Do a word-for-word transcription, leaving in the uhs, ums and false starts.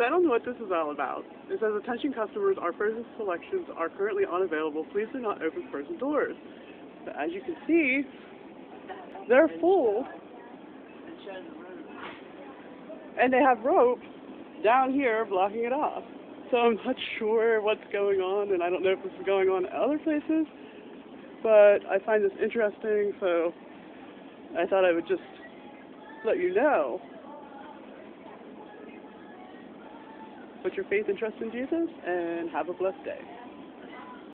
So I don't know what this is all about. It says, attention customers, our frozen selections are currently unavailable. Please do not open frozen doors. But as you can see, they're full. And they have rope down here blocking it off. So I'm not sure what's going on, and I don't know if this is going on at other places. But I find this interesting, so I thought I would just let you know. Put your faith and trust in Jesus, and have a blessed day.